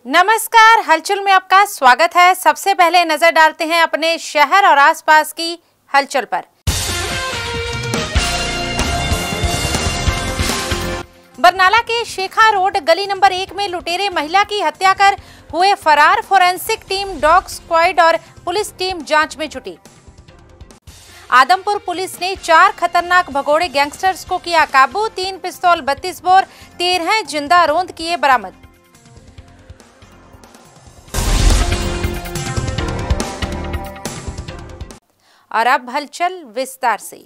नमस्कार, हलचल में आपका स्वागत है। सबसे पहले नजर डालते हैं अपने शहर और आसपास की हलचल पर। बरनाला के शेखा रोड गली नंबर 1 में लुटेरे महिला की हत्या कर हुए फरार। फोरेंसिक टीम, डॉग स्क्वाड और पुलिस टीम जांच में जुटी। आदमपुर पुलिस ने 4 खतरनाक भगोड़े गैंगस्टर्स को किया काबू। 3 पिस्तौल, 32 बोर, 13 जिंदा रोंद किए बरामद। और अब हलचल विस्तार से।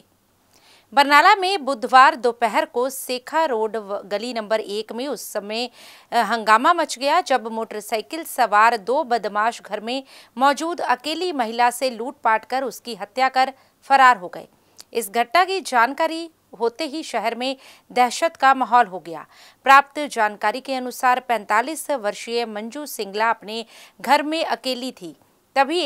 बरनाला में बुधवार दोपहर को शेखा रोड गली नंबर 1 में उस समय हंगामा मच गया जब मोटरसाइकिल सवार 2 बदमाश घर में मौजूद अकेली महिला से लूटपाट कर उसकी हत्या कर फरार हो गए। इस घटना की जानकारी होते ही शहर में दहशत का माहौल हो गया। प्राप्त जानकारी के अनुसार 45 वर्षीय मंजू सिंगला अपने घर में अकेली थी। तभी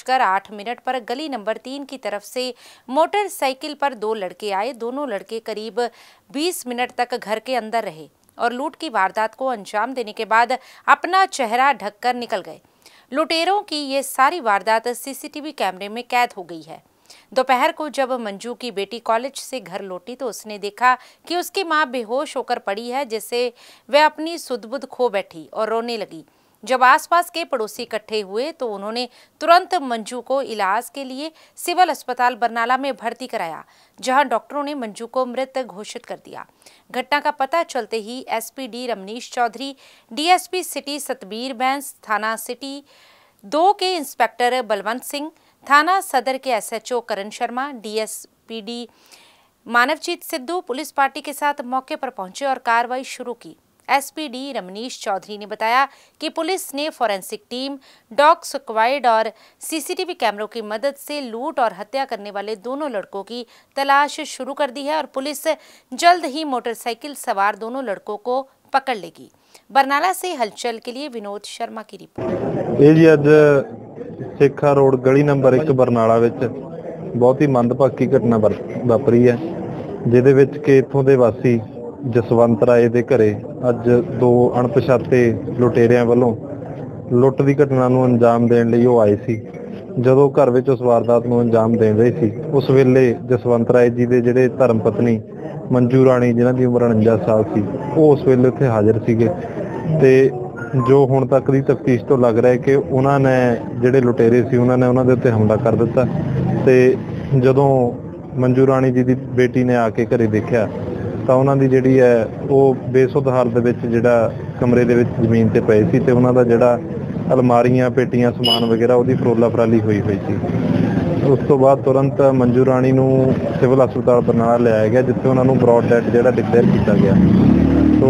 1:08 पर गली नंबर 3 की तरफ से मोटरसाइकिल पर 2 लड़के आए। दोनों लड़के करीब 20 मिनट तक घर के अंदर रहे और लूट की वारदात को अंजाम देने के बाद अपना चेहरा ढककर निकल गए। लुटेरों की ये सारी वारदात सीसीटीवी कैमरे में कैद हो गई है। दोपहर को जब मंजू की बेटी कॉलेज से घर लौटी तो उसने देखा कि उसकी मां बेहोश होकर पड़ी है, जिससे वह अपनी सुध-बुध खो बैठी और रोने लगी। जब आसपास के पड़ोसी इकट्ठे हुए तो उन्होंने तुरंत मंजू को इलाज के लिए सिविल अस्पताल बरनाला में भर्ती कराया, जहां डॉक्टरों ने मंजू को मृत घोषित कर दिया। घटना का पता चलते ही SP Ramnish Chaudhary, DSP city Satbir Bains, थाना सिटी 2 के इंस्पेक्टर बलवंत सिंह, थाना सदर के SHO Karan Sharma, DSP Manavjit Sidhu police party के साथ मौके पर पहुंचे और कार्रवाई शुरू की। एसपी रमनीश चौधरी ने बताया कि पुलिस ने फोरेंसिक टीम, डॉग स्क्वाड और सीसीटीवी कैमरों की मदद से लूट और हत्या करने वाले दोनों लड़कों की तलाश शुरू कर दी है और पुलिस जल्द ही मोटरसाइकिल सवार दोनों लड़कों को पकड़ लेगी। बरनाला से हलचल के लिए विनोद शर्मा की रिपोर्ट। ਇਹ ਜੀ ਅੱਜ ਸੇਖਾ ਰੋਡ ਗਲੀ ਨੰਬਰ 1 ਬਰਨਾਲਾ ਵਿੱਚ ਬਹੁਤ ਹੀ ਮੰਦਭਾਗੀ ਘਟਨਾ ਵਾਪਰੀ ਹੈ, ਜਿਹਦੇ ਵਿੱਚ ਕਿ ਇੱਥੋਂ ਦੇ ਵਾਸੀ ਜਸਵੰਤ ਰਾਏ ਦੇ ਘਰੇ ਅੱਜ 2 ਅਣਪਛਾਤੇ ਲੁਟੇਰਿਆਂ ਵੱਲੋਂ ਲੁੱਟ ਦੀ ਘਟਨਾ ਨੂੰ ਅੰਜਾਮ ਦੇਣ ਲਈ ਉਹ ਆਏ ਸੀ। ਜਦੋਂ ਘਰ ਵਿੱਚ ਉਸ ਵਾਰਦਾਤ ਨੂੰ ਅੰਜਾਮ ਦੇਣ ਰਹੇ ਸੀ ਉਸ ਵੇਲੇ ਜਸਵੰਤ ਰਾਏ ਜੀ ਦੇ ਜਿਹੜੇ ਧਰਮ ਪਤਨੀ ਮੰਜੂ ਰਾਣੀ, ਜਿਨ੍ਹਾਂ ਦੀ ਉਮਰ 49 ਸਾਲ ਸੀ, ਉਹ ਉਸ ਵੇਲੇ ਉੱਥੇ ਹਾਜ਼ਰ ਸੀਗੇ ਤੇ ਜੋ ਹੁਣ ਤੱਕ ਦੀ ਤਫਤੀਸ਼ ਤੋਂ ਲੱਗ ਰਿਹਾ ਹੈ ਕਿ ਉਹਨਾਂ ਨੇ ਜਿਹੜੇ ਲੁਟੇਰੇ ਸੀ ਉਹਨਾਂ ਨੇ ਉਹਨਾਂ ਦੇ ਉੱਤੇ ਹਮਲਾ ਕਰ ਦਿੱਤਾ ਤੇ ਜਦੋਂ ਮੰਜੂ ਰਾਣੀ ਜੀ ਦੀ ਬੇਟੀ ਨੇ ਆ ਕੇ ਘਰੇ ਦੇਖਿਆ ਤਾਂ ਉਹਨਾਂ ਦੀ ਜਿਹੜੀ ਹੈ ਉਹ ਬੇਸੁੱਧ ਹਾਲਤ ਦੇ ਵਿੱਚ ਜਿਹੜਾ ਕਮਰੇ ਦੇ ਵਿੱਚ ਜ਼ਮੀਨ ਤੇ ਪਏ ਸੀ ਤੇ ਉਹਨਾਂ ਦਾ ਜਿਹੜਾ ਅਲਮਾਰੀਆਂ, ਪੇਟੀਆਂ, ਸਮਾਨ ਵਗੈਰਾ ਉਹਦੀ ਫਰੋਲਾ ਫਰਾਲੀ ਹੋਈ ਸੀ। ਉਸ ਤੋਂ ਬਾਅਦ ਤੁਰੰਤ ਮੰਜੂ ਰਾਣੀ ਨੂੰ ਸਿਵਲ ਹਸਪਤਾਲ ਬਰਨਾਲਾ ਲਿਆਇਆ ਗਿਆ, ਜਿੱਥੇ ਉਹਨਾਂ ਨੂੰ ਬਰੌਡ ਡੈਡ ਜਿਹੜਾ ਡਿਕਲੇਅਰ ਕੀਤਾ ਗਿਆ। ਸੋ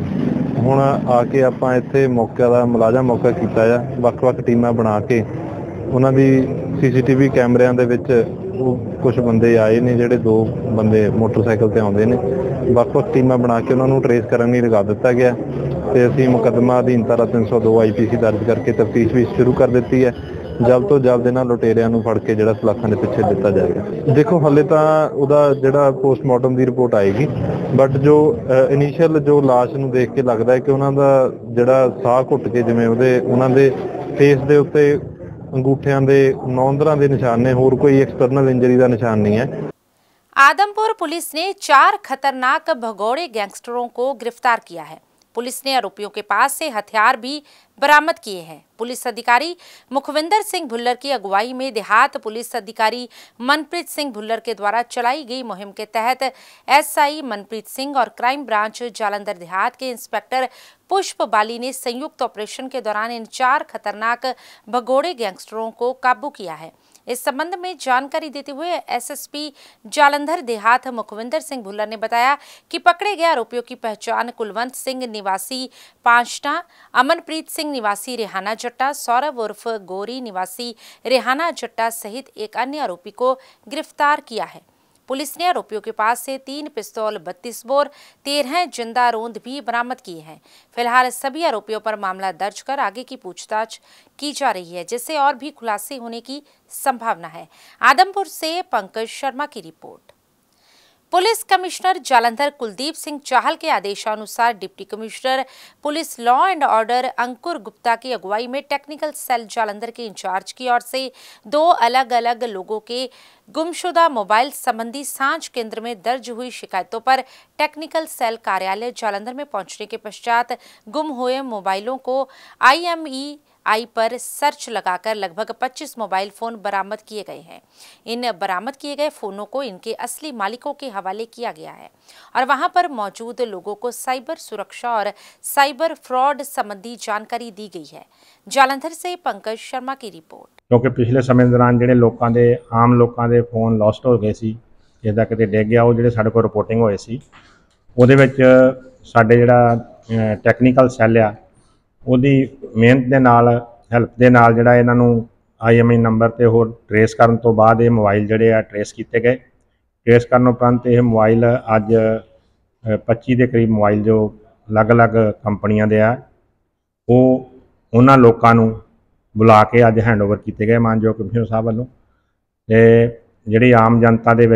ਹੁਣ ਆ ਕੇ ਆਪਾਂ ਇੱਥੇ ਮੌਕੇ ਦਾ ਮੁਲਾਜ਼ਾ ਮੌਕਾ ਕੀਤਾ ਆ, ਵੱਖ-ਵੱਖ ਟੀਮਾਂ ਬਣਾ ਕੇ ਉਹਨਾਂ ਦੀ ਸੀਸੀਟੀਵੀ ਕੈਮਰਿਆਂ ਦੇ ਵਿੱਚ ਉਹ ਕੁਝ ਬੰਦੇ ਆਏ ਨੇ, ਜਿਹੜੇ 2 ਬੰਦੇ ਮੋਟਰਸਾਈਕਲ ਤੇ ਆਉਂਦੇ ਨੇ, ਵੱਖ-ਵੱਖ ਟੀਮਾਂ ਬਣਾ ਕੇ ਉਹਨਾਂ ਨੂੰ ਟਰੇਸ ਕਰਨ ਲਈ ਲਗਾ ਦਿੱਤਾ ਗਿਆ ਤੇ ਅਸੀਂ ਮੁਕੱਦਮਾ ਅਧੀਨ ਧਾਰਾ 302 ਆਈਪੀਸੀ ਦਰਜ ਕਰਕੇ ਤਫਤੀਸ਼ ਵੀ ਸ਼ੁਰੂ ਕਰ ਦਿੱਤੀ ਹੈ। ਜਲਦ ਤੋਂ ਜਲਦ ਇਹਨਾਂ ਲੁਟੇਰਿਆਂ ਨੂੰ ਫੜ ਕੇ ਜਿਹੜਾ ਸਲਾਖਾਂ ਦੇ ਪਿੱਛੇ ਦਿੱਤਾ ਜਾਏਗਾ। ਦੇਖੋ ਹਾਲੇ ਤਾਂ ਉਹਦਾ ਜਿਹੜਾ ਪੋਸਟਮਾਰਟਮ ਦੀ ਰਿਪੋਰਟ ਆਏਗੀ, ਬਟ ਜੋ ਇਨੀਸ਼ੀਅਲ ਜੋ ਲਾਸ਼ ਨੂੰ ਦੇਖ ਕੇ ਲੱਗਦਾ ਹੈ ਕਿ ਉਹਨਾਂ ਦਾ ਜਿਹੜਾ ਸਾਹ ਘੁੱਟ ਕੇ ਜਿਵੇਂ ਉਹਨਾਂ ਦੇ ਫੇਸ ਦੇ ਉੱਤੇ अंगूठियां दे नौंदरां दे निशान ने, होर कोई एक्सटर्नल इंजरी का निशान नहीं है। आदमपुर पुलिस ने 4 खतरनाक भगोड़े गैंगस्टरों को गिरफ्तार किया है। पुलिस ने आरोपियों के पास से हथियार भी बरामद किए हैं। पुलिस अधिकारी मुखविंदर सिंह भुल्लर की अगुवाई में देहात पुलिस अधिकारी मनप्रीत सिंह भुल्लर के द्वारा चलाई गई मुहिम के तहत एसआई मनप्रीत सिंह और क्राइम ब्रांच जालंधर देहात के इंस्पेक्टर पुष्प बाली ने संयुक्त ऑपरेशन के दौरान इन 4 खतरनाक भगोड़े गैंगस्टरों को काबू किया है। इस संबंध में जानकारी देते हुए एसएसपी जालंधर देहात मुखविंदर सिंह भुल्लर ने बताया कि पकड़े गए आरोपियों की पहचान कुलवंत सिंह निवासी पांचटा, अमनप्रीत सिंह निवासी रेहाना जट्टा, सौरभ उर्फ गोरी निवासी रेहाना जट्टा सहित एक अन्य आरोपी को गिरफ्तार किया है। पुलिस ने आरोपियों के पास से 3 पिस्तौल, 32 बोर, 13 जिंदा रोंद भी बरामद किए हैं। फिलहाल सभी आरोपियों पर मामला दर्ज कर आगे की पूछताछ की जा रही है, जिससे और भी खुलासे होने की संभावना है। आदमपुर से पंकज शर्मा की report. Police commissioner Jalandhar Kuldeep Singh Chahal के आदेशानुसार deputy commissioner police law and order Ankur Gupta की अगुवाई में टेक्निकल सेल जालंधर के इंचार्ज की ओर से 2 अलग अलग लोगों के गुमशुदा मोबाइल संबंधी सांझ केंद्र में दर्ज हुई शिकायतों पर टेक्निकल सेल कार्यालय जालंधर में पहुंचने के पश्चात गुम हुए मोबाइलों को IMEI पर सर्च लगाकर लगभग 25 मोबाइल फोन बरामद किए गए हैं। इन बरामद किए गए फोनों को इनके असली मालिकों के हवाले किया गया है और वहां पर मौजूद लोगों को साइबर सुरक्षा और साइबर फ्रॉड संबंधी जानकारी दी गई है। जालंधर से पंकज शर्मा की रिपोर्ट। क्योंकि पिछले समय दौरान ਜਿਹੜੇ ਲੋਕਾਂ ਦੇ ਆਮ ਲੋਕਾਂ ਦੇ ਫੋਨ ਲੌਸਟ ਹੋ ਗਏ ਸੀ, ਜਿਹਦਾ ਕਿਤੇ ਡਿੱਗ ਗਿਆ, ਉਹ ਜਿਹੜੇ ਸਾਡੇ ਕੋਲ ਰਿਪੋਰਟਿੰਗ ਹੋਏ ਸੀ ਉਹਦੇ ਵਿੱਚ ਸਾਡੇ ਜਿਹੜਾ ਟੈਕਨੀਕਲ ਸੈੱਲ ਆ ਉਹਦੀ ਮਿਹਨਤ ਦੇ ਨਾਲ ਹੈਲਪ ਦੇ ਨਾਲ ਜਿਹੜਾ ਇਹਨਾਂ ਨੂੰ IMEI ਨੰਬਰ ਤੇ ਹੋਰ ਟਰੇਸ ਕਰਨ ਤੋਂ ਬਾਅਦ ਇਹ ਮੋਬਾਈਲ ਜਿਹੜੇ ਆ ਟਰੇਸ ਕੀਤੇ ਗਏ। ਟਰੇਸ ਕਰਨ ਉਪਰੰਤ ਇਹ ਮੋਬਾਈਲ ਅੱਜ 25 ਦੇ ਕਰੀਬ ਮੋਬਾਈਲ ਜੋ ਅਲੱਗ-ਅਲੱਗ ਕੰਪਨੀਆਂ ਦੇ ਆ ਉਹ ਉਹਨਾਂ ਲੋਕਾਂ ਨੂੰ बुला के अज हैंडओवर किए गए मानयोग कमिश्नर साहब वालों। तो जी आम जनता के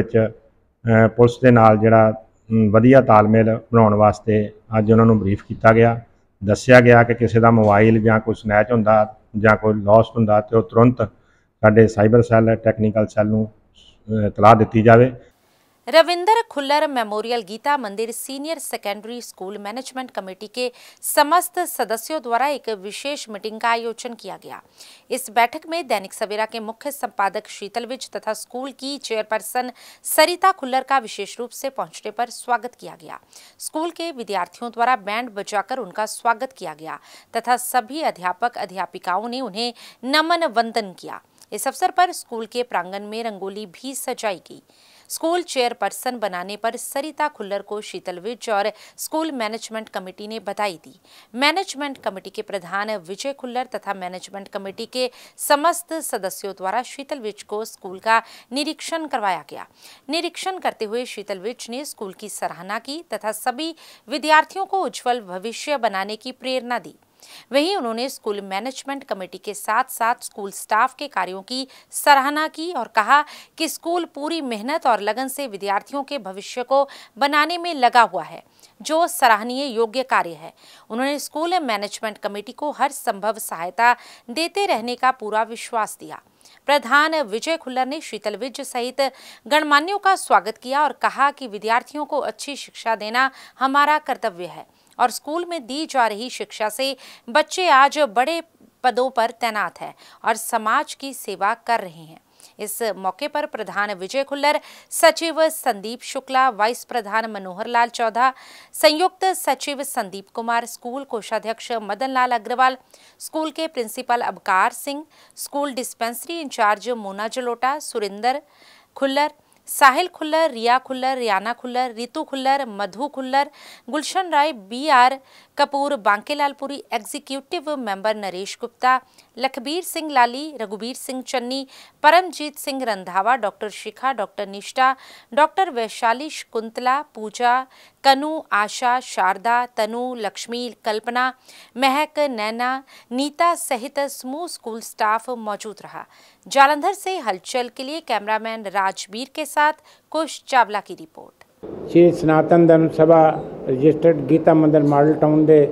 पुलिस के नाल जिहड़ा वधिया तालमेल बनाने वास्ते अज उन्होंने ब्रीफ किया गया, दस्या गया कि किसी का मोबाइल जां कोई स्नैच हुंदा जां कोई लॉस्ट हुंदा तो तुरंत साडे साइबर सैल टैक्नीकल सैल नूं इतलाह दित्ती जाए। Ravinder Khullar memorial Gita Mandir senior secondary school management committee के समस्त सदस्यों द्वारा एक विशेष मीटिंग का आयोजन किया गया। इस बैठक में दैनिक सवेरा के मुख्य संपादक शीतल विज तथा स्कूल की चेयरपर्सन सरिता खुल्लर का विशेष रूप से पहुंचने पर स्वागत किया गया। स्कूल के विद्यार्थियों द्वारा बैंड बजाकर उनका स्वागत किया गया तथा सभी अध्यापक अध्यापिकाओं ने उन्हें नमन वंदन किया। इस अवसर पर स्कूल के प्रांगण में रंगोली भी सजाई गई। स्कूल चेयरपर्सन बनाने पर सरिता खुल्लर को शीतल विज और स्कूल मैनेजमेंट कमेटी ने बधाई दी। मैनेजमेंट कमेटी के प्रधान विजय खुल्लर तथा मैनेजमेंट कमेटी के समस्त सदस्यों द्वारा शीतल विज को स्कूल का निरीक्षण करवाया गया। निरीक्षण करते हुए शीतल विज ने स्कूल की सराहना की तथा सभी विद्यार्थियों को उज्जवल भविष्य बनाने की प्रेरणा दी। वहीं उन्होंने स्कूल मैनेजमेंट कमेटी के साथ साथ स्कूल स्टाफ के कार्यों की सराहना की और कहा कि स्कूल पूरी मेहनत और लगन से विद्यार्थियों के भविष्य को बनाने में लगा हुआ है, जो सराहनीय योग्य कार्य है। उन्होंने स्कूल मैनेजमेंट कमेटी को हर संभव सहायता देते रहने का पूरा विश्वास दिया। प्रधान विजय खुल्लर ने शीतल विज सहित गणमान्यों का स्वागत किया और कहा कि विद्यार्थियों को अच्छी शिक्षा देना हमारा कर्तव्य है और स्कूल में दी जा रही शिक्षा से बच्चे आज बड़े पदों पर तैनात हैं और समाज की सेवा कर रहे हैं। इस मौके पर प्रधान विजय खुल्लर, सचिव संदीप शुक्ला, वाइस प्रधान मनोहर लाल चौधा, संयुक्त सचिव संदीप कुमार, स्कूल कोषाध्यक्ष मदन लाल अग्रवाल, स्कूल के principal Abkar Singh, school dispensary incharge Mona Jalota, Surinder Khullar, Sahil Khullar, Riya Khullar, Riyana Khullar, Ritu Khullar, Madhu Khullar, Gulshan Rai, BR Kapoor, Bankelalpuri, executive member Naresh Gupta, Lakhbir Singh Lali, Raghubir Singh Channi, Paramjit Singh Randhawa, doctor Shikha, doctor Nishtha, doctor Vaishali, Shakuntala, Pooja, Kanu, आशा, शारदा, तनु, लक्ष्मी, कल्पना, महक, नैना, नीता सहित समूह स्कूल स्टाफ मौजूद रहा। जालंधर से हलचल के लिए कैमरामैन राजवीर के साथ कुश चावला की रिपोर्ट। श्री सनातन धर्म सभा registered Gita Mandir model town दे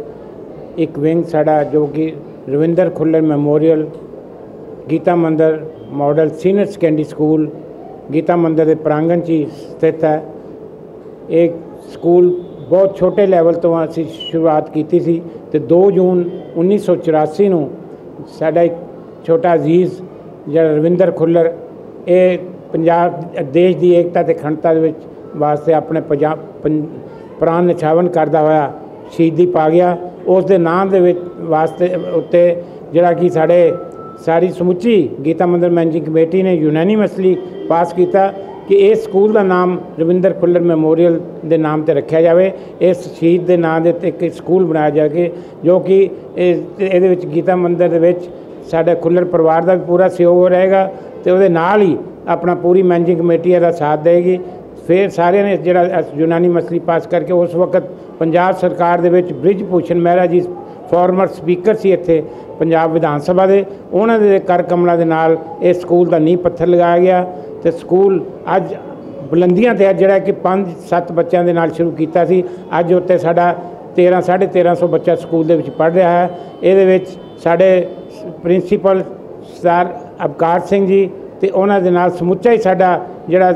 एक विंग साड़ा जो कि Ravinder Khullar memorial Gita Mandir model senior secondary school Gita Mandir के प्रांगण च स्थित है। एक स्कूल बहुत छोटे लैवल तो असी शुरुआत की थी तो 2 जून 1984 नूं साडा एक छोटा अजीज़ जिहड़ा रविंदर खुल्लर ये पंजाब देश की एकता ते अखंडता दे विच वास्ते अपने प्राण निछावन करदा होया शहीदी पा गया। उस दे नाम दे वास्ते उत्ते जिहड़ा कि साडे सारी समुची गीता मंदिर मैनेजिंग कमेटी ने यूनैनिमसली पास किया कि इस स्कूल का नाम रविंदर खुल्लर मैमोरियल के नाम से रखा जाए। इस शहीद के नाम से एक स्कूल बनाया जाए जो कि ये गीता मंदिर के साडे खुल्लर परिवार का भी पूरा सहयोग रहेगा तो वो नाल ही अपना पूरी मैनेजिंग कमेटी का साथ देगी। फिर सारे ने जिहड़ा यूनानी मसली पास करके उस वक्त पंजाब सरकार दे विच ब्रिज भूषण महरा जी फॉर्मर स्पीकर सी इत्थे पंजाब विधान सभा दे उन्हां दे कर कमलों दे नाल इस स्कूल का नींह पत्थर लगाया गया तो स्कूल अज बुलंदियां ते जिहड़ा कि 5-7 बच्चों के नाल शुरू किया सी, अज उत्ते साडा 1300-1350 बच्चा स्कूल दे विच पढ़ रहा है। इहदे विच साडे प्रिंसीपल सर अवकार सिंह जी ते उन्हां दे नाल समुच्चा ही साडा जिहड़ा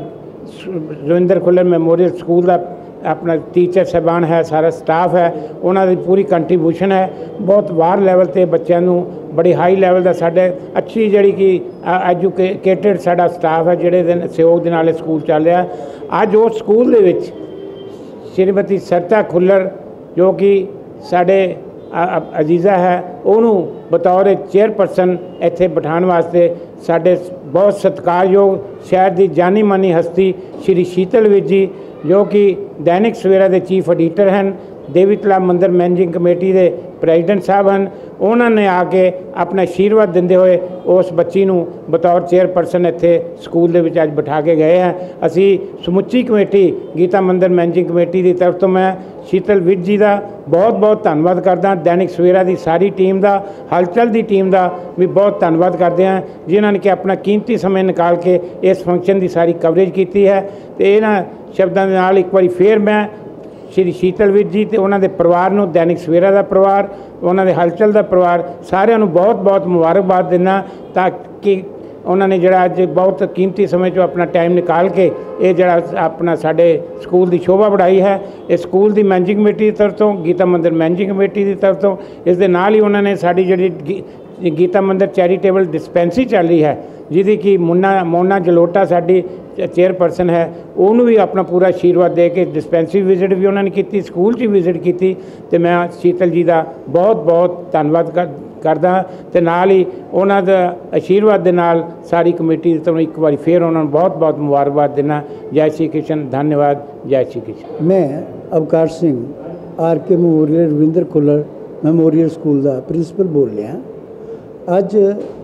रविंदर खुल्लर मैमोरीयल स्कूल का अपना टीचर साहबान है, सारा स्टाफ है, उन्होंने पूरी कंट्रीब्यूशन है। बहुत वार लैवल ते बच्चों को बड़ी हाई लैवल का साढ़े अच्छी जी कि एजुकेटेड साडा स्टाफ है, जिहड़े सहयोग दे नाल स्कूल चल रहा है। अज उस स्कूल दे विच श्रीमती सरिता खुल्लर जो कि साडे अजीज़ा है, उन्होंने बतौर चेयरपर्सन इत्थे बिठाने वास्ते साडे बहुत सत्कारयोग शहर की जानी मानी हस्ती श्री शीतल विज जी जो कि दैनिक सवेरा के चीफ एडिटर हैं, देवी तलाब मंदिर मैनेजिंग कमेटी के प्रेजिडेंट साहब हैं, उन्होंने आके अपना आशीर्वाद देंदे हुए उस बच्ची नूं बतौर चेयरपर्सन इत्थे स्कूल दे विच अज बिठा के गए हैं। असी समुची committee Gita Mandir managing committee की तरफ तो मैं शीतल विज जी का बहुत बहुत धन्नवाद करदा, दैनिक सवेरा की सारी टीम का, हलचल की टीम का भी बहुत धन्नवाद करते हैं, जिन्होंने कि अपना कीमती समय निकाल के इस फंक्शन की सारी कवरेज की है। तो इन्हां शब्दों के नाल एक बार फिर मैं श्री शीतल विज जी ते उन्होंने परिवार नूं, दैनिक सवेरा का परिवार, उन्होंने हलचल का परिवार सारिਆਂ ਨੂੰ बहुत बहुत मुबारकबाद देना, ताकि उन्होंने जड़ा अज बहुत कीमती समय चो अपना टाइम निकाल के ये जड़ा अपना साडे स्कूल की शोभा बढ़ाई है। इस स्कूल की मैनेजिंग कमेटी की तरफ तो, गीता मंदिर मैनेजिंग कमेटी की तरफ तो, इस दे नाल ही उन्होंने साडी जिहड़ी गीता मंदिर चैरीटेबल डिस्पेंसरी चल रही है, जिहदी कि मोना जलोटा साडी चेयरपर्सन है, उन्होंने भी अपना पूरा आशीर्वाद दे के डिस्पेंसरी विजिट भी उन्होंने की, स्कूल च विजिट की। तो मैं शीतल जी का बहुत बहुत धन्नवाद करदा ते नाल ही उन्हां दा आशीर्वाद दे नाल सारी कमेटी तो एक बार फिर उन्होंने बहुत बहुत मुबारकबाद देना। जय श्री कृष्ण, धन्यवाद, जय श्री कृष्ण। मैं Avkar Singh RK memorial Ravinder Khullar memorial school का प्रिंसीपल बोल रहा। अज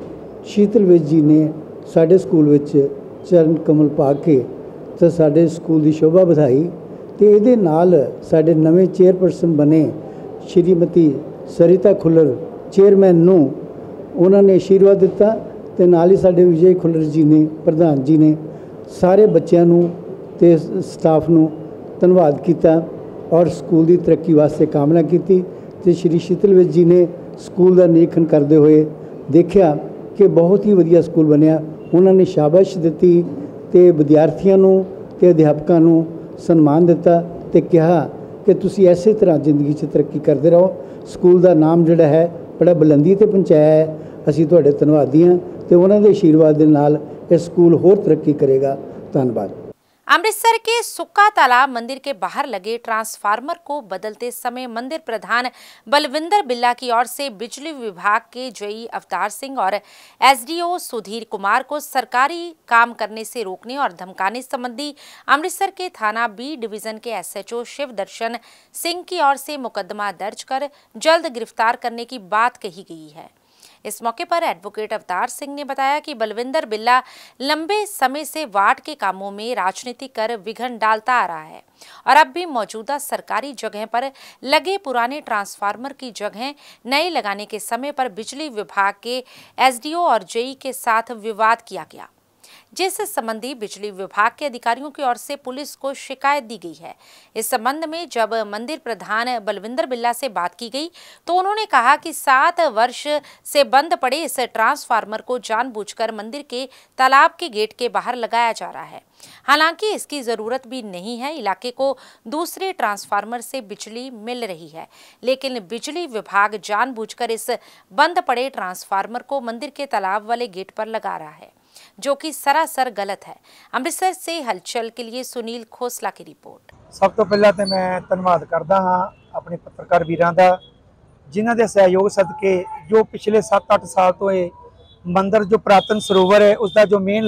शीतल विज जी ने साडे स्कूल विच चरण कमल पा के तो साडे स्कूल की शोभा बधाई, तो ये नाल साडे नवे चेयरपर्सन बने श्रीमती सरिता खुल्लर चेयरमैन नूं उन्होंने आशीर्वाद दिता, तो नाल ही साडे विजय खुल्लर जी ने प्रधान जी ने सारे बच्चों नूं ते स्टाफ नूं धन्नवाद किया और स्कूल की तरक्की वास्ते कामना की। तो श्री शीतल विज जी ने स्कूल का निरीखण करते हुए देखा कि बहुत ही वधिया स्कूल बनया, उन्होंने शाबाश दी तो विद्यार्थियों नूं ते अध्यापकों नूं सन्मान दिता तो कहा कि तुसी इसे तरह जिंदगी च तरक्की करते रहो। स्कूल का नाम जिहड़ा है बड़ा बुलंदी ते पहुँचाया है, असीं तुहाडे धन्नवादी हां ते उन्हां दे आशीर्वाद दे नाल यह स्कूल होर तरक्की करेगा। धन्यवाद। अमृतसर के सुक्का तालाब मंदिर के बाहर लगे ट्रांसफार्मर को बदलते समय मंदिर प्रधान बलविंदर बिल्ला की ओर से बिजली विभाग के जेई अवतार सिंह और SDO सुधीर कुमार को सरकारी काम करने से रोकने और धमकाने संबंधी अमृतसर के थाना B डिवीजन के SHO शिव दर्शन सिंह की ओर से मुकदमा दर्ज कर जल्द गिरफ्तार करने की बात कही गई है। इस मौके पर एडवोकेट अवतार सिंह ने बताया कि बलविंदर बिल्ला लंबे समय से वार्ड के कामों में राजनीति कर विघ्न डालता आ रहा है और अब भी मौजूदा सरकारी जगह पर लगे पुराने ट्रांसफार्मर की जगह नए लगाने के समय पर बिजली विभाग के SDO और जेई के साथ विवाद किया गया, जिस संबंधी बिजली विभाग के अधिकारियों की ओर से पुलिस को शिकायत दी गई है। इस संबंध में जब मंदिर प्रधान बलविंदर बिल्ला से बात की गई तो उन्होंने कहा कि 7 वर्ष से बंद पड़े इस ट्रांसफार्मर को जानबूझकर मंदिर के तालाब के गेट के बाहर लगाया जा रहा है। हालांकि इसकी जरूरत भी नहीं है, इलाके को दूसरे ट्रांसफार्मर से बिजली मिल रही है, लेकिन बिजली विभाग जानबूझकर इस बंद पड़े ट्रांसफार्मर को मंदिर के तालाब वाले गेट पर लगा रहा है, जो कि सरासर गलत है। अमृतसर से हलचल के लिए सुनील खोसला की रिपोर्ट। सब तो पहला तो मैं धन्यवाद करता हाँ अपने पत्रकार वीरां दा, जिन्हां दे सहयोग सदके जो पिछले 7-8 साल तो ये मंदिर जो पुरातन सरोवर है उसका जो मेन